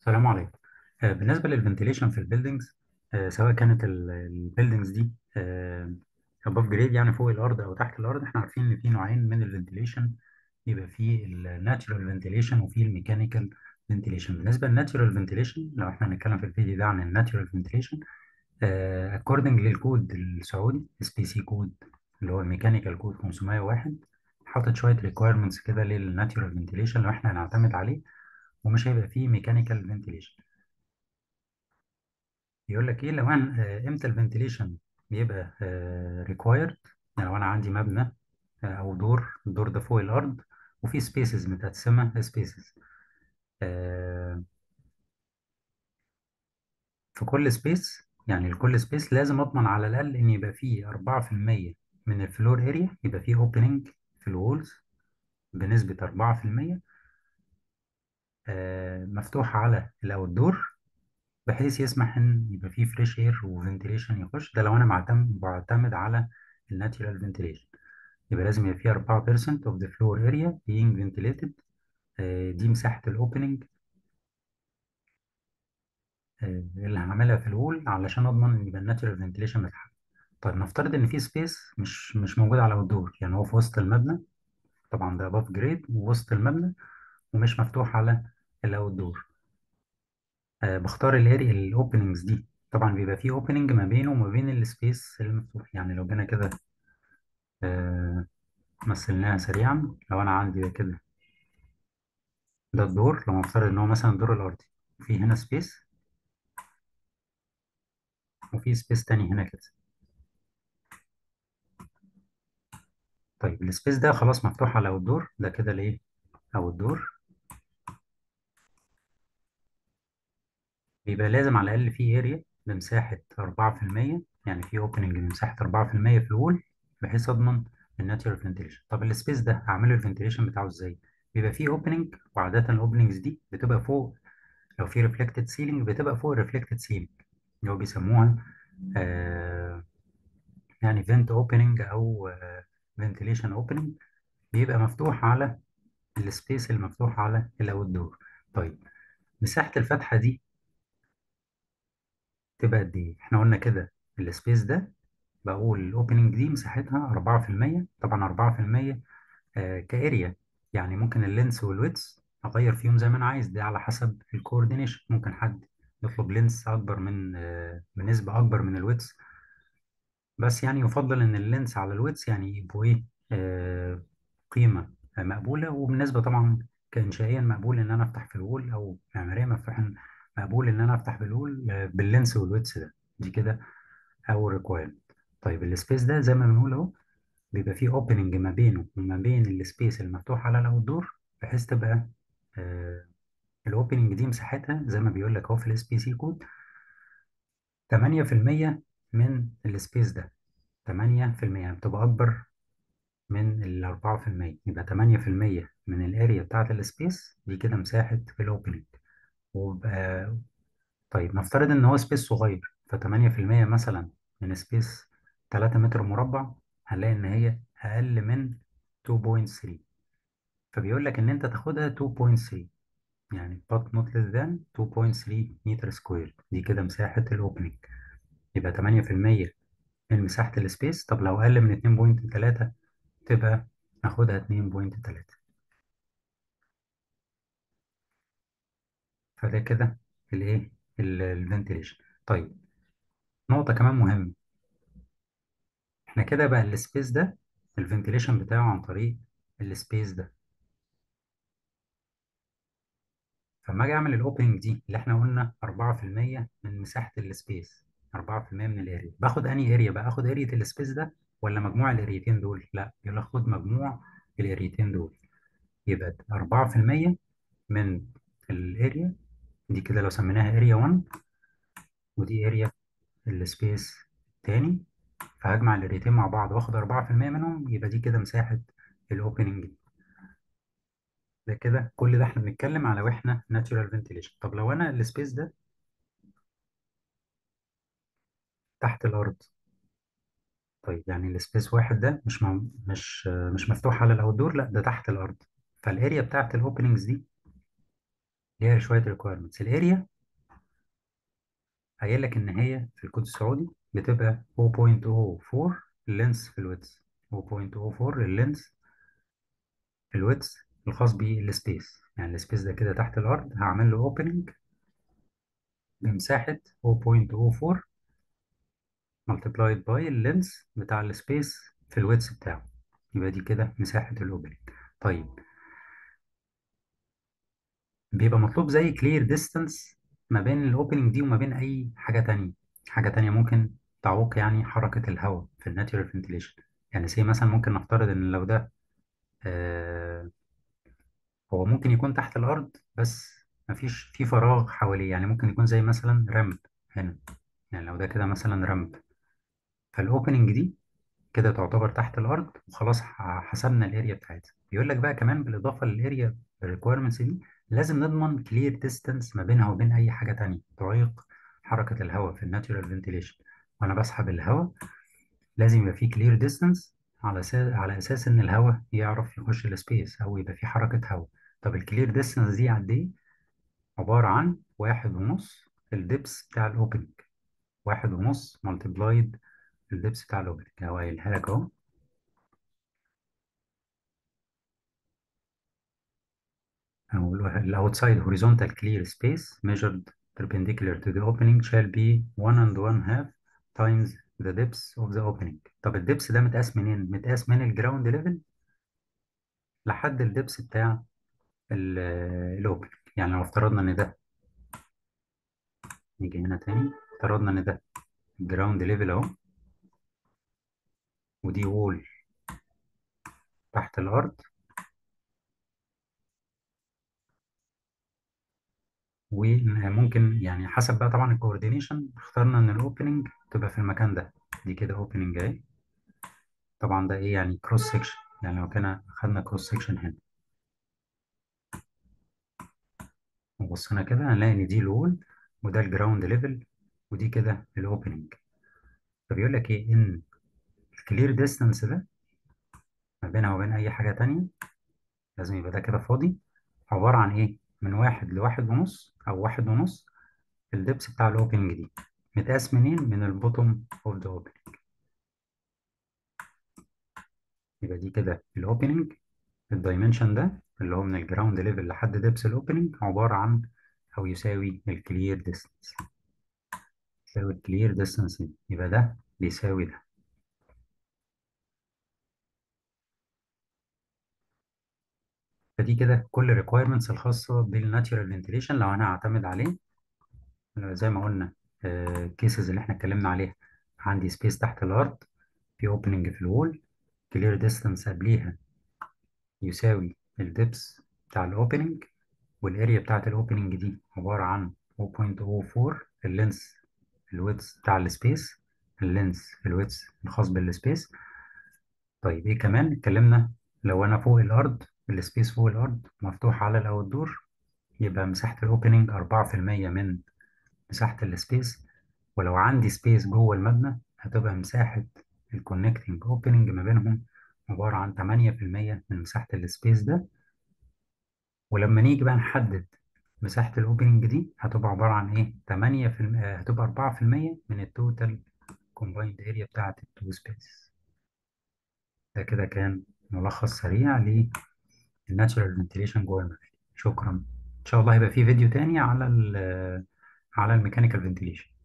السلام عليكم. بالنسبة للفنتيليشن في البيلدينجز، سواء كانت البيلدينجز دي above grade يعني فوق الأرض أو تحت الأرض، احنا عارفين إن في نوعين من الفنتيليشن. يبقى في الناتشرال فنتيليشن وفي الميكانيكال فنتيليشن. بالنسبة للناتشرال فنتيليشن، لو احنا هنتكلم في الفيديو ده عن الناتشرال فنتيليشن according للكود السعودي SPC كود اللي هو الميكانيكال كود 501، حاطط شوية requirements كده للناتشرال فنتيليشن لو احنا هنعتمد عليه، ومش هيبقى فيه ميكانيكال فنتيليشن. يقول لك ايه لو انا امتى الفنتيليشن بيبقى ريكوايرد؟ يعني لو انا عندي مبنى او الدور ده فوق الارض وفي سبيسز متقسمه سبيسز. في كل سبيس، يعني لكل سبيس لازم اضمن على الاقل ان يبقى فيه 4% من الفلور اريا يبقى فيه اوبننج في الوولز بنسبه 4%، مفتوحه على الاوت دور، بحيث يسمح ان يبقى فيه فريش اير وفنتيليشن يخش. ده لو انا معتمد على الناتشرال فنتيليشن، يبقى لازم يبقى فيه 4% of the floor area being ventilated. دي مساحة الاوبننج اللي هعملها في الوول علشان اضمن ان يبقى الناتشرال فنتيليشن متحقق. طيب نفترض ان في سبيس مش موجود على الدور، يعني هو في وسط المبنى، طبعا ده above grade ووسط المبنى ومش مفتوح على الاوت دور. بختار الاريا الاوبننجز دي، طبعا بيبقى فيه اوبننج ما بينه وما بين السبيس المفتوح. يعني لو جينا كده آه، مثلناها سريعا، لو انا عندي كده ده الدور، لو نفترض ان هو مثلا الدور الارضي، وفي هنا سبيس وفي سبيس تاني هنا كده. طيب السبيس ده خلاص مفتوح على الدور ده كده ليه؟ او الدور بيبقى لازم على الاقل فيه اريا بمساحة 4%، يعني في اوبننج بمساحة 4% في الوول، بحيث اضمن الناتشرال فنتيليشن. طب السبيس ده اعمله الفنتيليشن بتاعه ازاي؟ بيبقى فيه اوبننج، وعادة الاوبننجز دي بتبقى فوق. لو في ريفلكتد سيلينج بتبقى فوق الريفلكتد سيلينج، اللي هو بيسموها آه يعني فنت اوبننج او فنتيليشن اوبننج، بيبقى مفتوح على السبيس المفتوح على الاوت دور. طيب مساحة الفتحة دي تبقى قد ايه؟ احنا قلنا كده السبيس ده، بقول الاوبننج دي مساحتها 4%، طبعا 4% كاريا. يعني ممكن اللينس والويدث اغير فيهم زي ما انا عايز، ده على حسب الكوردينيشن. ممكن حد يطلب لينس اكبر من بنسبة اكبر من الويدث، بس يعني يفضل ان اللينس على الويدث يعني يبقوا ايه قيمة مقبولة. وبالنسبة طبعا كإنشائيا مقبول ان انا افتح في الوول، او معماريا مقبول ان انا افتح في الوول باللينس والويدث ده. دي كده اول ريكويرمنت. طيب السبيس ده زي ما بنقول اهو، بيبقى فيه اوبننج ما بينه وما بين السبيس المفتوح على الاوت دور، بحيث تبقى الاوبننج دي مساحتها زي ما بيقول لك اهو في الاس بي سي كود 8% من السبيس ده. 8% بتبقى اكبر من ال 4%، يبقى 8% من الاريا بتاعت السبيس دي كده مساحة الاوبننج. وبقى طيب نفترض ان هو سبيس صغير، ف 8% مثلا من سبيس 3 متر مربع، هنلاقي ان هي اقل من 2.3. فبيقول لك ان انت تاخدها 2.3، يعني but not less than 2.3 متر سكوير. دي كده مساحة الاوبننج، يبقى 8% من مساحة السبيس. طب لو اقل من 2.3 تبقى ناخدها 2.3. فده كده الايه الفنتيليشن. طيب نقطة كمان مهمة، احنا كده بقى السبيس ده الفنتيليشن بتاعه عن طريق السبيس ده. فلما اجي اعمل الاوبننج دي اللي احنا قلنا 4% من مساحة السبيس، 4% من الاريا، باخد انهي اريا بقى؟ اخد اريا السبيس ده ولا مجموع الاريتين دول؟ لا، يلا خد مجموع الاريتين دول. يبقى 4% من الاريا دي كده لو سميناها اريا 1، ودي اريا السبيس تاني، فهجمع الاريتين مع بعض واخد 4% منهم، يبقى دي كده مساحة الاوبننج. ده كده كل ده احنا بنتكلم على واحنا ناتشورال فنتيليشن. طب لو انا السبيس ده تحت الارض، طيب يعني السبيس واحد ده مش مفتوح على الاوت دور، لا ده تحت الارض. فالاريا بتاعت الاوبننجز دي هي شويه ريكويرمنتس. الاريا قايل لك ان هي في الكود السعودي بتبقى 0.04 اللينس في الويدث، 0.04 اللينس في الويدث الخاص بالسبيس. يعني السبيس ده كده تحت الارض هعمل له اوبننج بمساحه 0.04 multiplied by اللينس بتاع السبيس في الويدث بتاعه. يبقى دي كده مساحه الاوبننج. طيب بيبقى مطلوب زي كلير ديستانس ما بين الاوبننج دي وما بين اي حاجه تانية. حاجه تانية ممكن تعوق يعني حركه الهواء في الناتشورال فنتيليشن. يعني زي مثلا ممكن نفترض ان لو ده آه هو ممكن يكون تحت الارض بس مفيش في فراغ حواليه. يعني ممكن يكون زي مثلا رمب هنا. يعني لو ده كده مثلا رمب، فالاوبننج دي كده تعتبر تحت الارض وخلاص حسبنا الاريا بتاعتها. بيقول لك بقى كمان بالاضافه للاريا الريكويرمنتس دي لازم نضمن كلير ديستانس ما بينها وبين اي حاجه تانية تعيق حركه الهواء في الناتشورال فنتيليشن. وانا بسحب الهواء لازم يبقى فيه كلير ديستانس على اساس ان الهواء يعرف يخش السبيس او يبقى فيه حركه هواء. طب الكلير ديستانس دي قد ايه؟ عباره عن 1.5 الدبس بتاع الاوبننج، 1.5 ملتبلايد الدبس بتاع الاوبننج. هو قايلها لك اهو. أو ال outside horizontal clear space measured perpendicular to the opening shall be 1.5 times the depth of the opening. طب الدبس ده متقاس منين؟ متقاس من الجراوند ليفل لحد الدبس بتاع الاوبننج. يعني لو افترضنا ان ده، نيجي هنا تاني، افترضنا ان ده الجراوند ليفل اهو، ودي وول تحت الارض، وممكن يعني حسب بقى طبعا الكوردينيشن اخترنا ان الاوبننج تبقى في المكان ده. دي كده اوبننج اهي. طبعا ده ايه يعني كروس سكشن. يعني لو كان خدنا كروس سكشن هنا وبصينا كده هنلاقي ان دي الوول وده الجراوند ليفل ودي كده الاوبننج. فبيقول لك ايه ان الكلير ديستانس ده ما بينها وبين اي حاجه تانية لازم يبقى ده كده فاضي، عباره عن ايه؟ من 1 ل1.5 او 1.5 الدبس بتاع الاوبننج دي. متقاس منين؟ من البوتوم اوف ذا اوبننج. يبقى دي كده الاوبننج، الدايمنشن ده اللي هو من الجراوند ليفل لحد دبس الاوبننج عباره عن او يساوي الكلير ديستانس. يساوي الكلير ديستانس دي، يبقى ده بيساوي ده. فدي كده كل الريكويرمنتس الخاصة بالناتشورال فنتيليشن لو أنا هعتمد عليه. زي ما قلنا الكيسز اللي احنا اتكلمنا عليها، عندي سبيس تحت الأرض، في اوبننج في الوول، كلير ديستانس قبليها يساوي الدبس بتاع الاوبننج، والاريا بتاعت الاوبننج دي عبارة عن 0.04 اللينس الويدث بتاع السبيس، اللينس الويدث الخاص بالسبيس. طيب ايه كمان اتكلمنا؟ لو انا فوق الارض، السبيس فوق الارض مفتوح على الاوت دور، يبقى مساحة الأوبننج 4% من مساحة السبيس. ولو عندي سبيس جوه المبنى هتبقى مساحة الكونكتنج أوبننج ما بينهم عبارة عن 8% من مساحة السبيس ده. ولما نيجي بقى نحدد مساحة الأوبننج دي هتبقى عبارة عن إيه؟ 8%، هتبقى 4% من التوتال كومبايند اريا بتاعة التو سبيس. ده كده كان ملخص سريع للناتشورال فنتيليشن جوه المباني. شكرا. إن شاء الله هيبقى في فيديو تاني على الميكانيكال فنتيليشن.